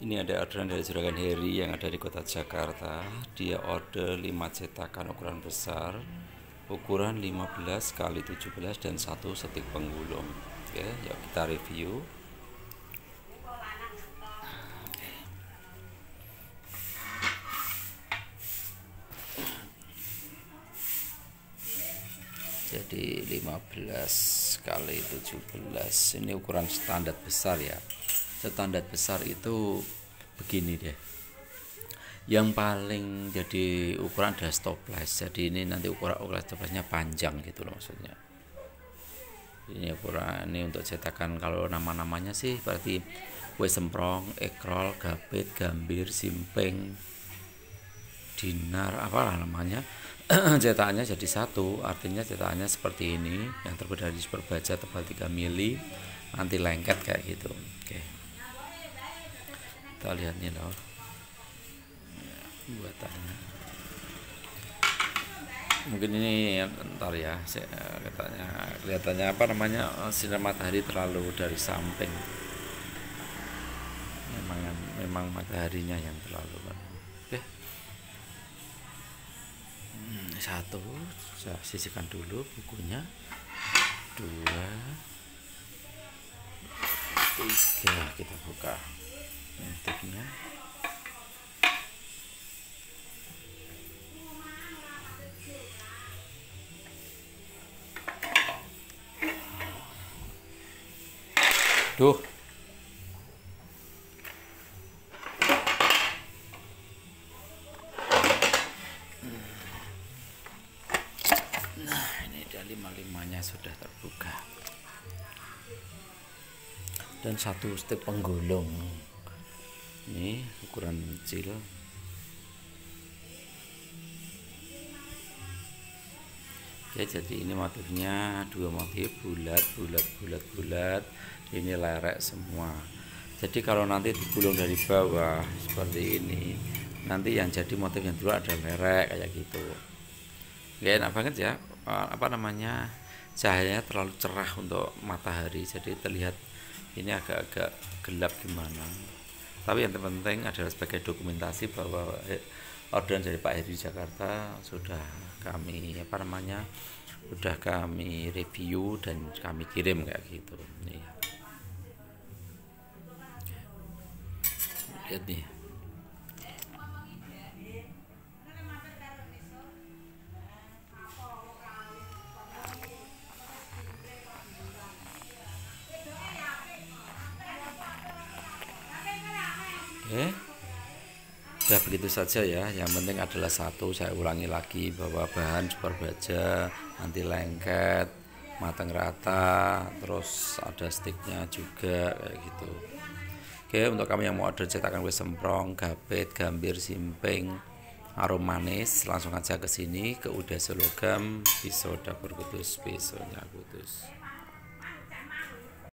Ini ada orderan dari Juragan Heri yang ada di kota Jakarta. Dia order 5 cetakan ukuran besar, ukuran 15 kali 17 dan 1 stik penggulung. Oke, yuk kita review. Jadi 15 kali 17 ini ukuran standar besar ya. Standar besar itu begini deh. Yang paling jadi ukuran adalah stoples. Jadi ini nanti ukuran stoplesnya panjang gitu loh maksudnya. Ini ukuran ini untuk cetakan, kalau nama-namanya sih berarti kue semprong, ekrol, gapit, gambir, simping, dinar, apalah namanya. Cetakannya jadi satu, artinya cetakannya seperti ini, yang terbuat dari super baja tebal 3 mili, anti lengket kayak gitu. Oke, kita lihat nih loh buatannya. Mungkin ini ntar ya, katanya kelihatannya apa namanya, sinar matahari terlalu dari samping. Memang mataharinya yang terlalu. Oke. Satu, saya sisihkan dulu bukunya. 2, 3, kita buka bentuknya. Duh. Nah, ini ada 5-5-nya sudah terbuka. Dan 1 stik penggulung. Ini ukuran kecil. Oke, jadi ini motifnya 2 motif, bulat. Ini lerek semua. Jadi kalau nanti digulung dari bawah seperti ini, nanti yang jadi motif yang dulu ada lerek kayak gitu. Gak enak banget ya, apa namanya, cahayanya terlalu cerah untuk matahari, jadi terlihat ini agak-agak gelap gimana. Tapi yang terpenting adalah sebagai dokumentasi bahwa orderan dari Pak Heri Jakarta sudah kami sudah kami review dan kami kirim kayak gitu. Nih. Lihat nih. Sudah begitu saja ya. Yang penting adalah satu, saya ulangi lagi bahwa bahan super baja, anti lengket, matang rata, terus ada sticknya juga kayak gitu. Oke, untuk kami yang mau order cetakan kue semprong, gapit, gambir, simping, arom manis, langsung aja ke sini ke Uda Selogam, pisau dapur Kudus, pisaunya Kudus.